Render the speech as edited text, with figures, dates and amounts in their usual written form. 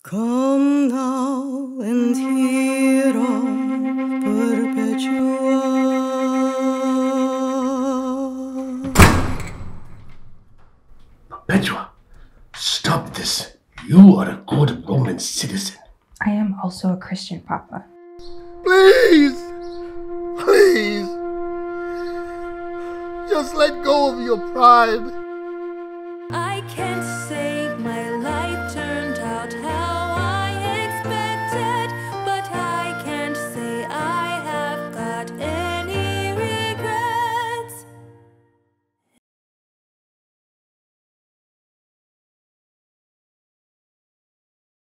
Come now and hear of Perpetua. Perpetua, stop this. You are a good Roman citizen. I am also a Christian, Papa. Please! Please! Just let go of your pride. I can't